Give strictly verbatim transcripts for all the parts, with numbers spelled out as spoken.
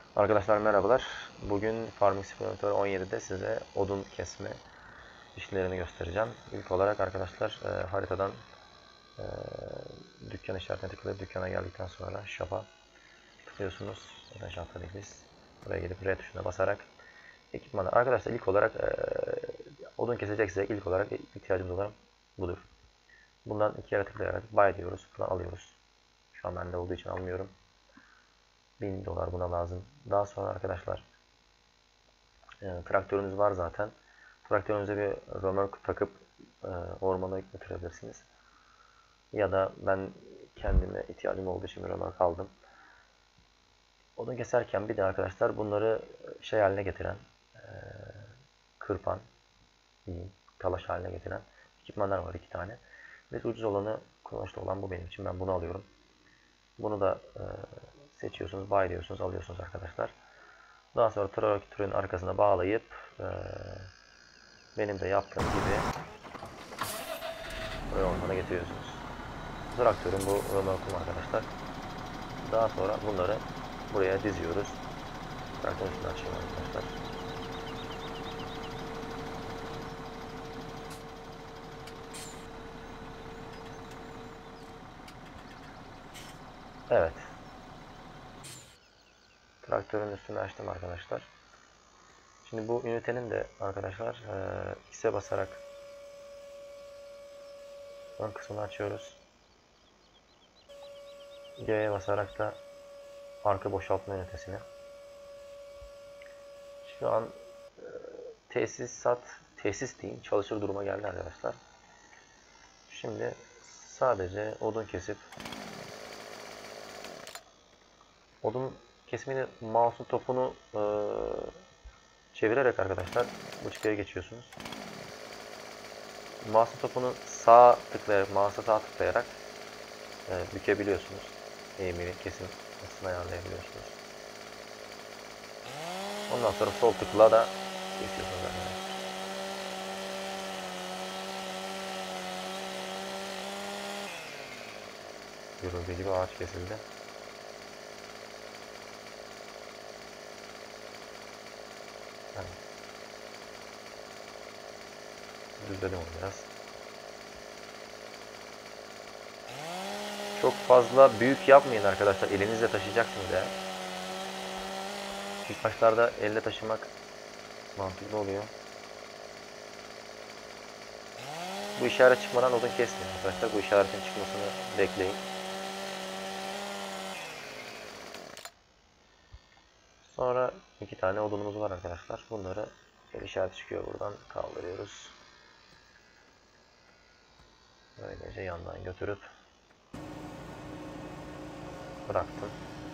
Arkadaşlar merhabalar. Bugün Farming Simulator on yedide size odun kesme işlerini göstereceğim. İlk olarak arkadaşlar e, haritadan e, dükkan işaretine tıklayıp dükkana geldikten sonra shop'a tıklıyorsunuz. Zaten shop'ta değiliz. Buraya gelip R tuşuna basarak ekipmanlar. Arkadaşlar ilk olarak e, odun keseceksek ilk olarak ihtiyacımız olan budur. Bundan iki kere tıklayarak buy diyoruz. Buradan alıyoruz. Şu an bende olduğu için almıyorum. bin dolar buna lazım. Daha sonra arkadaşlar e, traktörünüz var zaten. Traktörünüze bir römork takıp e, ormana götürebilirsiniz. Ya da ben kendime ihtiyacım olduğu için bir römork aldım. Onu keserken bir de arkadaşlar bunları şey haline getiren, e, kırpan, diyeyim, talaş haline getiren ekipmanlar var iki tane. Biz ucuz olanı, kullanışlı olan bu benim için. Ben bunu alıyorum. Bunu da e, seçiyorsunuz, buy diyorsunuz, alıyorsunuz arkadaşlar. Daha sonra traktörün arkasına bağlayıp e, benim de yaptığım gibi buraya ormana getiriyorsunuz. Traktörün bu römorkum arkadaşlar. Daha sonra bunları buraya diziyoruz. Traktörün üstünü açıyorum arkadaşlar. Evet. Traktörün üstünü açtım arkadaşlar. Şimdi bu ünitenin de arkadaşlar e, X'e basarak ön kısmını açıyoruz. G'ye basarak da arka boşaltma ünitesini. Şu an e, tesisat, tesis diyeyim, çalışır duruma geldi arkadaşlar. Şimdi sadece odun kesip odun kesimini mouse'un topunu e, çevirerek arkadaşlar bu çıkıya geçiyorsunuz. Mouse'un topunu sağ tıklayarak, mouse'a sağ tıklayarak e, bükebiliyorsunuz. Eğimini, kesim ısısını ayarlayabiliyorsunuz. Ondan sonra sol tıkla da kesiyorsunuz arkadaşlar. Görüldüğü gibi ağaç kesildi. Evet. Düzledim onu biraz. Çok fazla büyük yapmayın arkadaşlar. Elinizle taşıyacaksınız ya. İlk başlarda elle taşımak mantıklı oluyor. Bu işaret çıkmadan odun kesmeyin arkadaşlar. Bu işaretin çıkmasını bekleyin. Sonra iki tane odunumuz var arkadaşlar. Bunları bir işaret çıkıyor buradan kaldırıyoruz. Böylece yandan götürüp bıraktım.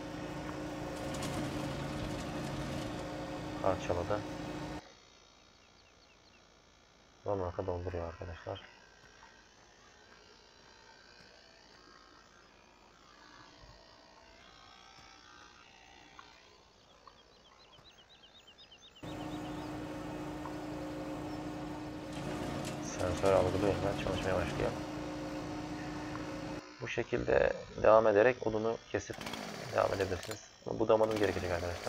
Parçaladı. Römorka dolduruyor arkadaşlar. Sensör algılıyor ve çalışmaya başlıyor. Bu şekilde devam ederek odunu kesip devam edebilirsiniz. Ama budamanız gerekecek arkadaşlar.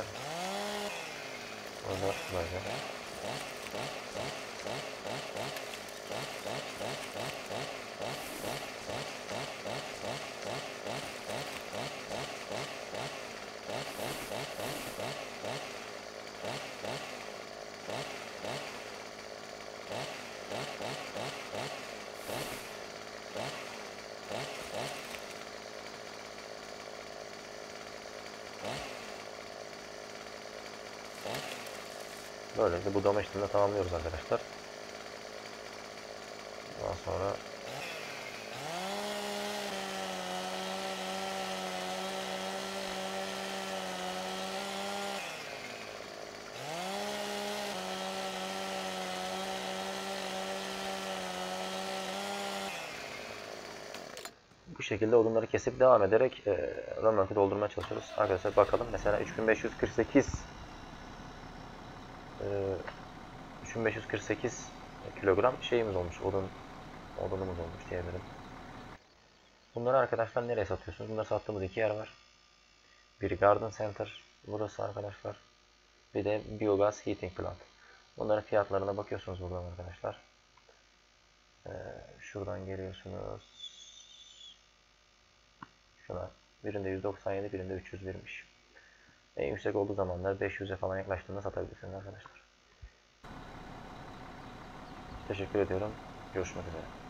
Orada böyle. Böylece budama işlemini tamamlıyoruz arkadaşlar. Daha sonra bu şekilde odunları kesip devam ederek e, römorku doldurmaya çalışıyoruz. Arkadaşlar bakalım mesela üç bin beş yüz kırk sekiz e, üç bin beş yüz kırk sekiz kilogram şeyimiz olmuş, odun odunumuz olmuş diyebilirim. Bunları arkadaşlar nereye satıyorsunuz? Bunları sattığımız iki yer var. Biri Garden Center, burası arkadaşlar. Bir de biyogaz heating plant. Bunların fiyatlarına bakıyorsunuz buradan arkadaşlar. Ee, şuradan geliyorsunuz. Şuna. Birinde yüz doksan yedi, birinde üç yüz birmiş. En yüksek olduğu zamanlar beş yüze falan yaklaştığında satabilirsiniz arkadaşlar. Teşekkür ediyorum. Görüşmek üzere.